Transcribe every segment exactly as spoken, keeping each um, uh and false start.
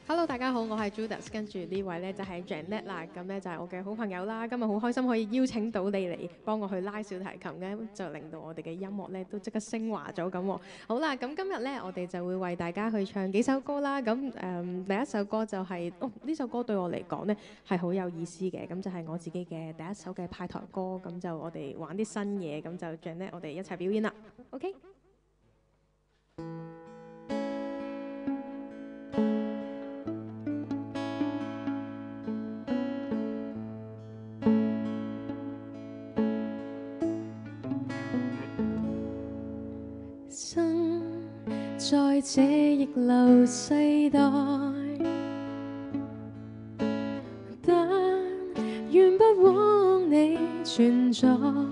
Hello，大家好，我係 Judas，跟住呢位咧就係 Janet 啦，咁咧就係我嘅好朋友啦。今日好開心可以邀請到你嚟幫我去拉小提琴嘅，就令到我哋嘅音樂咧都即刻升華咗咁喎。好啦，咁今日咧我哋就會為大家去唱幾首歌啦。咁誒、嗯、第一首歌就係、是、哦呢首歌對我嚟講咧係好有意思嘅，咁就係我自己嘅第一首嘅派台歌。咁就我哋玩啲新嘢，咁就 Janet 我哋一齊表演啦。OK。生在這逆流世代，但願不枉你存在，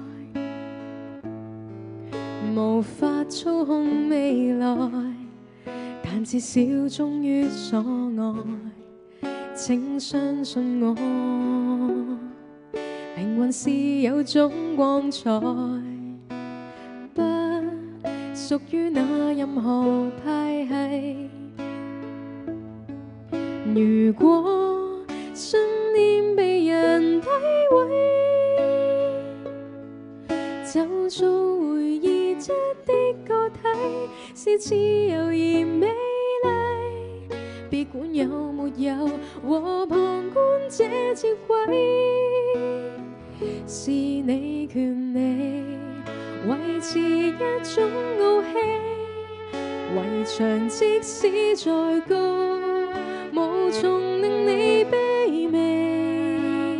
無法操控未來，但至少忠於所愛，請相信我，靈魂是有種光彩，屬於那任何派系。如果信念被人詆毀，就做回憶質的個體，是自由而美麗。別管有沒有和旁觀者接軌，是你權利維持一種傲氣，圍牆即使再高，無從令你卑微。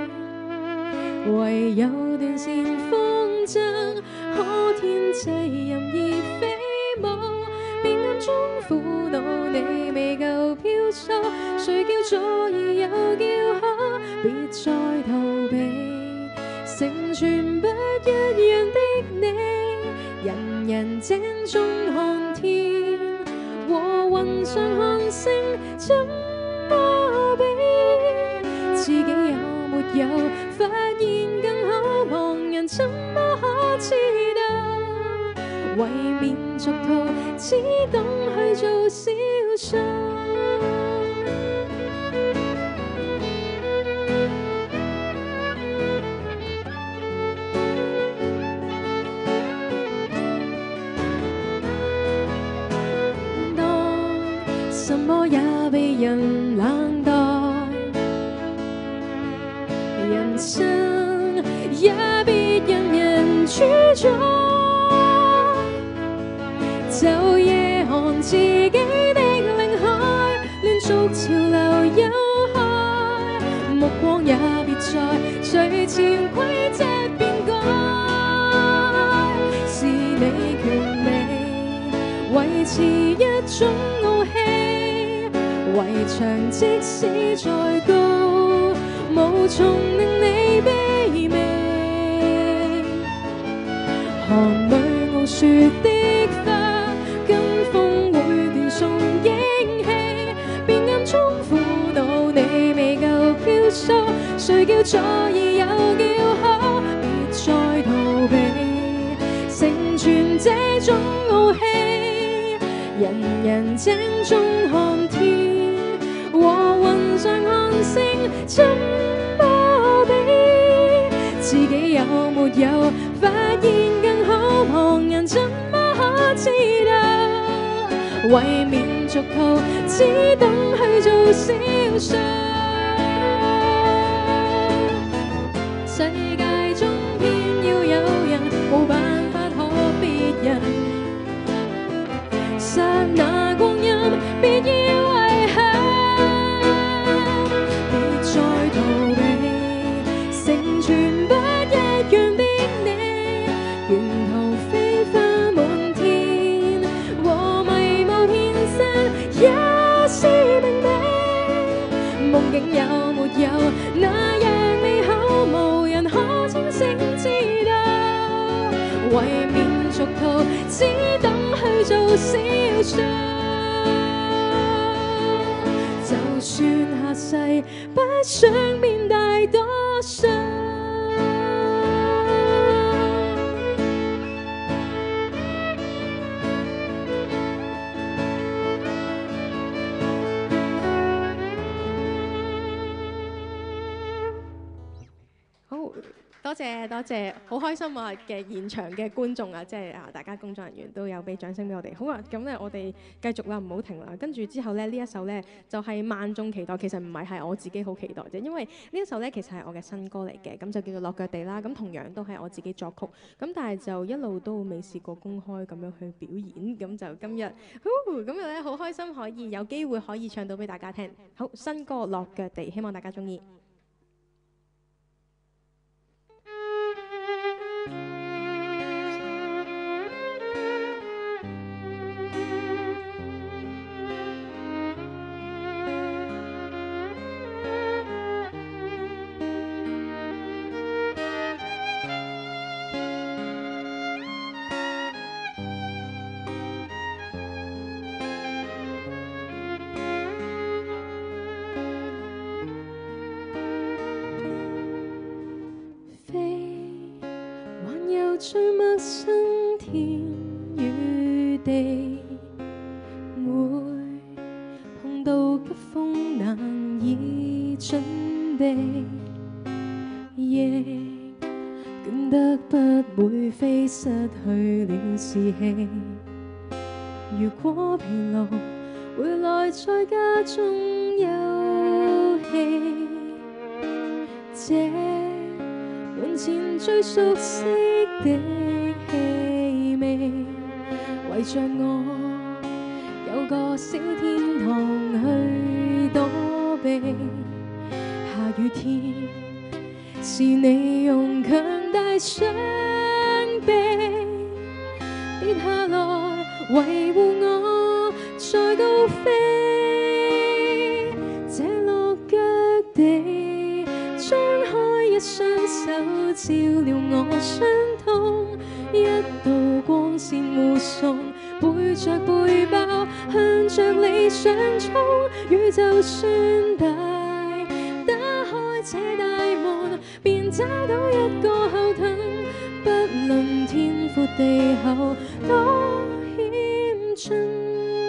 唯有斷線風箏，可天際任意飛舞，變暗中苦惱你未夠飄疏，誰叫左耳有叫好，別再逃避。成全不一樣的你，人人井中看天，和雲上看星，怎麼比？自己有沒有發現更好？旁人怎麼可知道？為免俗套，只懂去做小數。什麼也被人冷待，人生也別人人主宰，就夜看自己的領海，亂逐潮流有害，目光也別再隨潛規則變改，是你權利維持一種傲氣，圍牆即使再高，無從令你卑微。寒裏傲雪的花，跟風會斷送英氣，變暗中苦惱你未夠飄疏，誰叫左耳有叫好，別再逃避。成全這種傲氣，人人井中看天，和雲上看星，怎麼比？自己有沒有發現更好？旁人怎麼可知道？為免俗套，只懂去做小數。世界中偏要有人，冇辦法可別人。剎那光陰，別要遺憾。夢境有沒有那樣美好，無人可清醒知道。為免俗套，只懂去做小數。就算下世不想變大多數。 多謝多謝，好開心啊嘅現場嘅觀眾啊，即係啊大家工作人員都有俾掌聲俾我哋。好啊，咁咧我哋繼續啦，唔好停啦。跟住之後咧呢一首咧就係萬眾期待，其實唔係係我自己好期待啫，因為呢一首咧其實係我嘅新歌嚟嘅，咁就叫做落腳地啦。咁同樣都係我自己作曲，咁但係就一路都未試過公開咁樣去表演，咁就今日，今日咧好開心可以有機會可以唱到俾大家聽。好，新歌落腳地，希望大家中意。最陌生天與地，會碰到急風難以準備，亦倦得不會飛失去了士氣。如果疲勞回來在家中休息，這門前最熟悉的氣味，圍着我有個小天堂去躲避。下雨天是你用強大雙臂跌下來維護我在高飛，這落腳地張開一雙手照料我傷痛，一道光線護送，背着背包向着理想衝。宇宙算大，打開這大門便找到一個後盾，不論天闊地厚多險峻。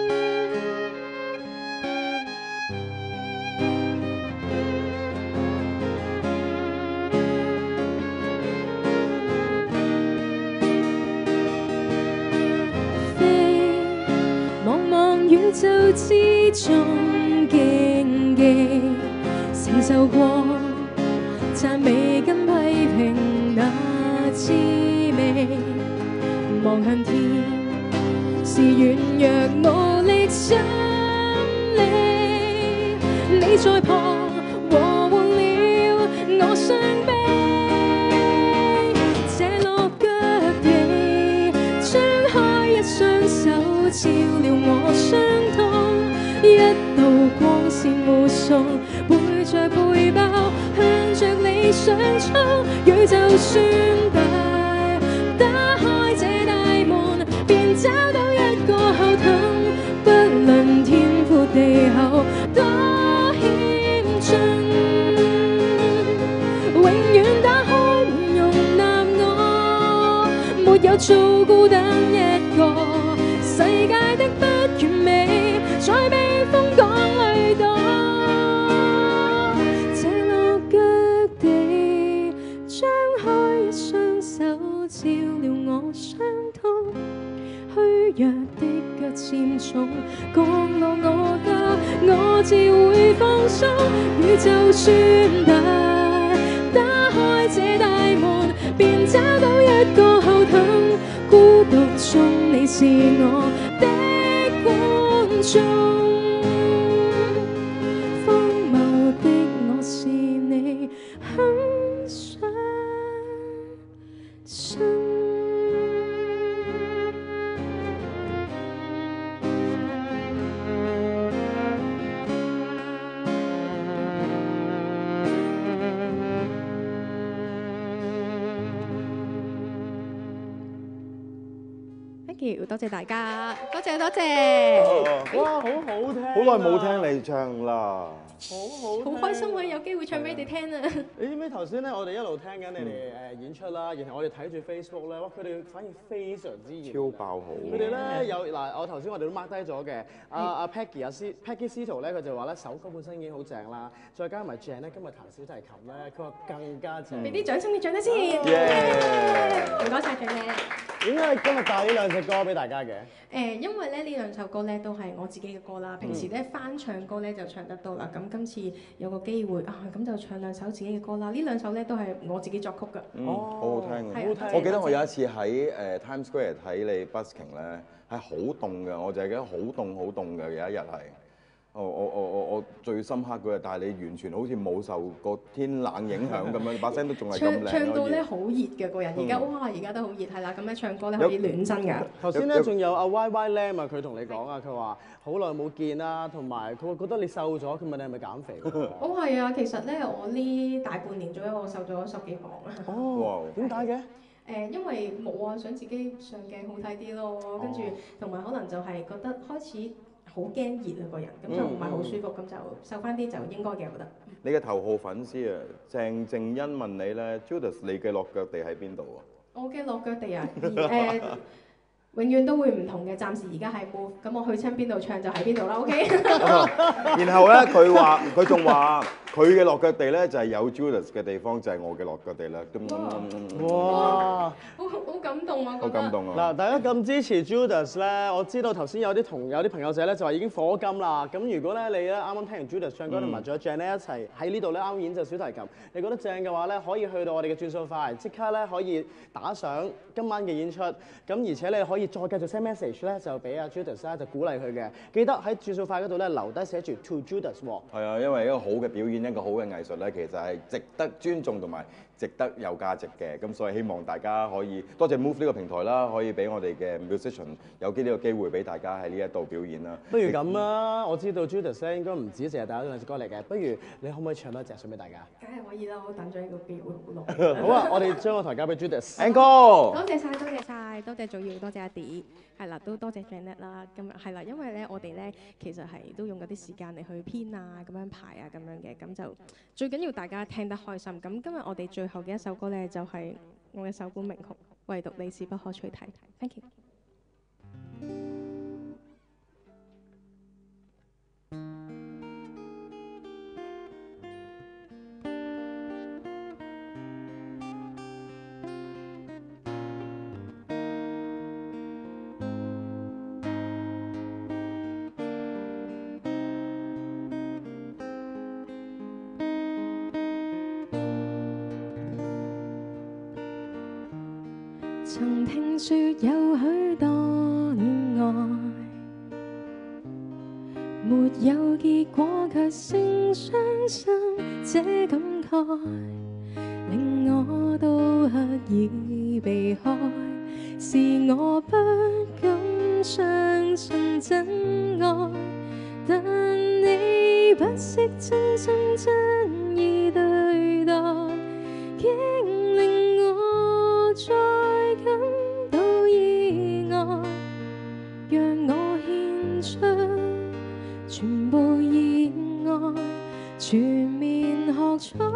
宇宙之中競技，承受過讚美跟批評那滋味。望向天是軟弱無力心理，你在旁和緩了我傷悲。這落腳地張開一雙手照料我傷痛，一道光線護送，背着背包向着理想衝。宇宙算大，打開這大門便找到一個後盾，不論天闊地厚多險峻，永遠打開唔容納我，沒有做孤單一個。世界的不完美，在被風趕裏躲。這落腳地張開一雙手照料我傷痛，虛弱的腳漸重，降落我家我自會放鬆。宇宙算大，打開這大門便找到一個後盾，孤獨中你是我的觀眾，荒謬的我是你很相信。Thank you。 you， 多謝大家，多謝多謝。 哇，好好聽！ 好耐冇聽你唱啦。 好好， 好開心啊！有機會唱俾你哋聽啊！ 你知唔知頭先咧，我哋一路聽緊你哋誒演出啦，然後我哋睇住 Facebook 咧，哇！佢哋反應非常之熱， 超爆好。 佢哋咧有嗱，我頭先我哋都 mark 低咗嘅。阿阿 Peggy 阿 C Peggy 司徒咧，佢就話咧首歌本身已經好正啦，再加埋 Jane 咧今日彈小提琴咧，佢話更加正。 俾啲掌聲，你掌聲先。唔該晒 Jane。 點解你今日帶呢兩隻歌俾大家嘅？ 誒，因為咧呢兩首歌咧都係我自己嘅歌啦。平時咧翻唱歌咧就唱得多啦。咁今次有個機會啊，咁就唱兩首自己嘅歌啦。呢兩首咧都係我自己作曲㗎。 嗯，好好聽嘅。 係，我記得我有一次喺誒 Times Square 睇你 busking 咧，係好凍㗎，我就係記得好凍好凍㗎，有一日係。我我我我我最深刻嗰日，但係你完全好似冇受個天冷影響咁樣，把聲都仲係咁靚。 唱到咧好熱嘅個人，而家哇而家都好熱，係啦，咁咧唱歌咧可以暖身㗎。 頭先咧仲有阿 Y Y Lam 啊，佢同你講啊，佢話好耐冇見啦，同埋佢會覺得你瘦咗，佢問你係咪減肥？ 哦係啊，其實咧我呢大半年左右我瘦咗十幾磅啊。 哦，點解嘅？ 誒，因為冇啊，想自己上鏡好睇啲咯，跟住同埋可能就係覺得開始好驚熱啊個人，咁就唔係好舒服，咁就瘦翻啲就應該嘅，我覺得。 你嘅頭號粉絲啊，鄭靜欣問你咧 ，Judas 你嘅落腳地喺邊度啊？ 我嘅落腳地啊，誒永遠都會唔同嘅，暫時而家係冇，咁我去親邊度唱就喺邊度啦 ，OK？ 然後咧，佢話佢仲話佢嘅落腳地咧就係有 Judas 嘅地方，就係我嘅落腳地啦。 哇！ 好好感動啊！ 好感動啊！ 嗱，大家咁支持 Judas 咧，我知道頭先有啲同有啲朋友仔咧就話已經火金啦。咁如果咧你咧啱啱聽完 Judas 唱歌同埋仲有 Jane 咧一齊喺呢度咧啱啱演奏小提琴，你覺得正嘅話咧，可以去到我哋嘅轉數快，即刻咧可以打賞今晚嘅演出。咁而且你可以再繼續 send message 咧，就俾阿 Judas 咧就鼓勵佢嘅。記得喺轉數快嗰度咧留低寫住 To Judas 喎。 係啊，因為一個好嘅表演，一個好嘅藝術咧，其實係值得尊重同埋值得有價值嘅。咁所以希望大家可以多謝 Move 呢個平台啦，可以俾我哋嘅 musician 有機呢個機會俾大家喺呢一度表演啦。 不如咁啦，我知道 Judas 咧應該唔止淨係帶咗兩隻歌嚟嘅，不如你可唔可以唱多一隻送俾大家？ 梗係可以啦，我等咗呢個機會好耐。 好啊，我哋將個台交俾 Judas。 Ann 哥， 多謝晒，多謝晒，多謝祖堯，多謝阿 D， 係啦，都多謝 Janet 啦。咁係啦，因為咧我哋咧其實係都用嗰啲時間嚟去編啊，咁樣排啊，咁樣嘅，咁就最緊要大家聽得開心。咁今日我哋最後嘅一首歌咧就係我嘅首本名曲《唯獨你是不可取替》。Thank you。曾聽說有許多戀愛沒有結果，卻聲相信這感慨令我都刻意避開，是我不敢相信真愛，但你不惜真心真意對待，竟令我再感到意外，讓我獻出全部熱愛，全面學彩。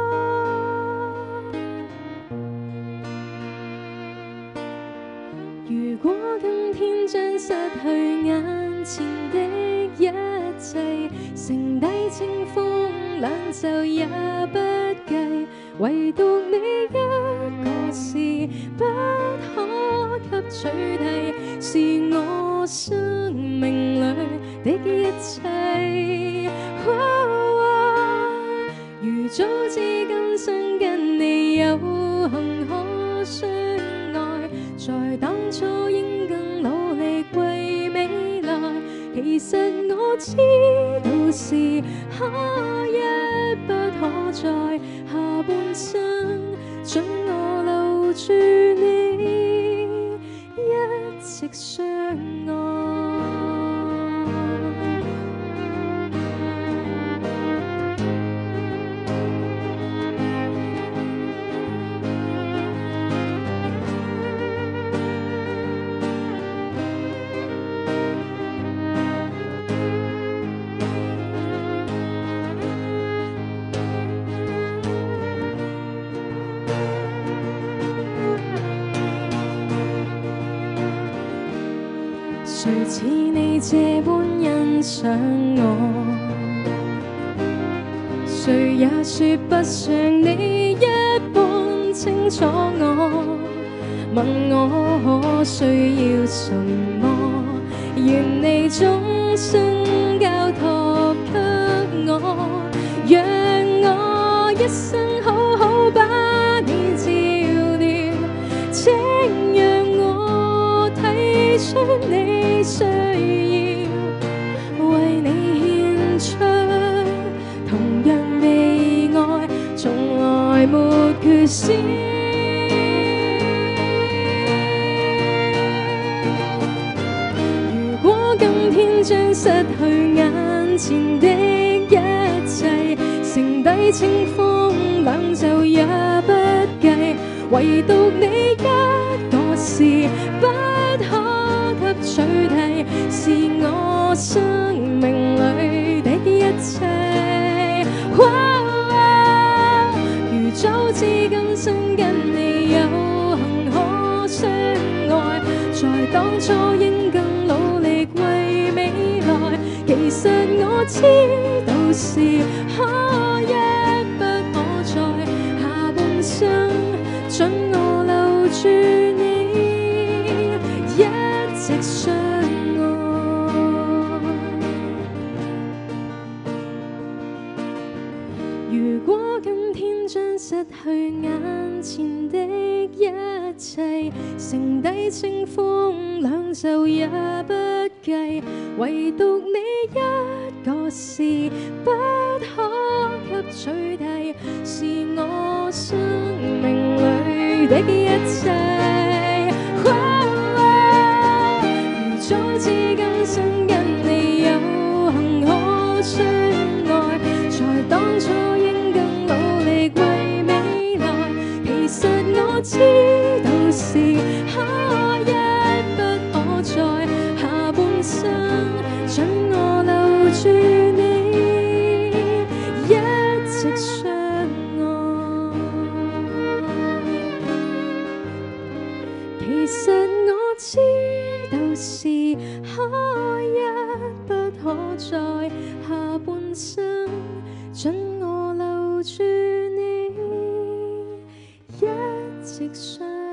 如果今天將失去眼前的一切，剩低清風兩袖也不計，唯獨你一個是不可給取替，是我生命裏的一切。哦哦、如早知今生跟你有幸可相愛，在當初應更努力為未來，其實我知道是可一不可再，下半生准我留住你，一直相愛。 這般欣賞我。誰也說不像你一般清楚我，問我可需要什麼，願你終身交託給我，讓我一生好好把你照料，請讓我體恤你需要，為你獻出同樣被愛，從來沒缺少。如果今天將失去眼前的一切，城底清風兩袖也不計，唯獨你一個是不可給取替，是我生命裏的一切。哦哦、如早知今生跟你有幸可相愛，在當初應更努力為未來，其實我知道是可一不可再，下半生准我留住你，一直相愛。如果今天將失去眼前的一切，城底清風兩袖也不計，唯獨你一個是不可給取替，是我生命裏的一切。哦哦、如早知今生跟你有幸可相愛，在當初應更努力為未來，其實我知道是可一不可再，下半生准我留住你，一直相愛。其實我知道是可一不可再，下半生准我留住你，一直相愛。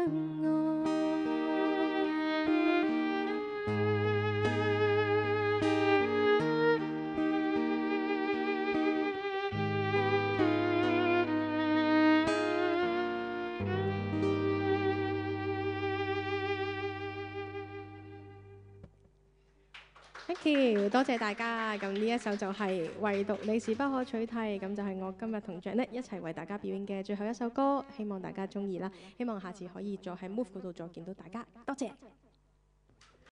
Thank you， 多謝大家。咁呢一首就係唯獨你是不可取替，咁就係我今日同 Janet 一齊為大家表演嘅最後一首歌，希望大家中意啦。希望下次可以再喺 Move 嗰度再見到大家。多謝。